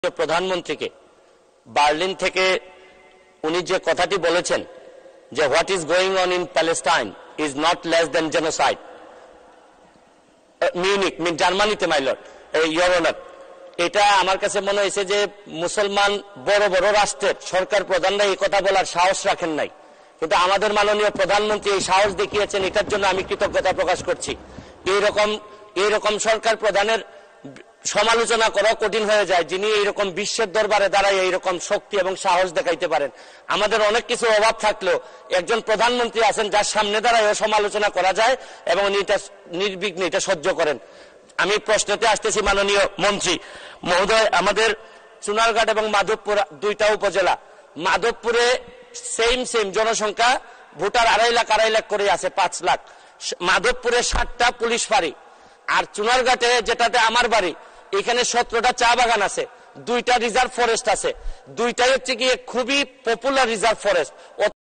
প্রধানমন্ত্রীকে বার্লিন থেকে উনি যে কথাটি বলেছেন যে what is going on in Palestine is not less than genocide, Munich জার্মানিতে মাই লর্ড ইওর অনার, এটা আমার কাছে মনে হয়েছে যে মুসলমান বড় বড় রাষ্ট্রের সরকার প্রধানরা এই কথা বলার সাহস রাখেন নাই, কিন্তু আমাদের মাননীয় প্রধানমন্ত্রী এই সাহস দেখিয়েছেন। এটার জন্য আমি কৃতজ্ঞতা প্রকাশ করছি। এইরকম সরকার প্রধানের সমালোচনা করা কঠিন হয়ে যায় যিনি এইরকম বিশ্বের দরবারে দাঁড়ায় এইরকম শক্তি এবং সাহস দেখাইতে পারেন। আমাদের অনেক কিছু অভাব থাকলেও একজন প্রধানমন্ত্রী আছেন যার সামনে দাঁড়ায় সমালোচনা করা যায় এবং উনি এটা নির্বিঘ্নে এটা সহ্য করেন। আমি প্রশ্নতে আসতেছি মাননীয় মন্ত্রী মহোদয়, আমাদের চুনারঘাট এবং মাধবপুর দুইটা উপজেলা, মাধবপুরে সেম জনসংখ্যা ভোটার 2.5 লাখ করে আছে, 5 লাখ। মাধবপুরে 7টা পুলিশ ফাঁড়ি, আর চুনারঘাটে যেটাতে আমার বাড়ি এখানে 17টা চা বাগান আছে, 2টা রিজার্ভ ফরেস্ট আছে, দুইটাই হচ্ছে কি খুবই পপুলার রিজার্ভ ফরেস্ট।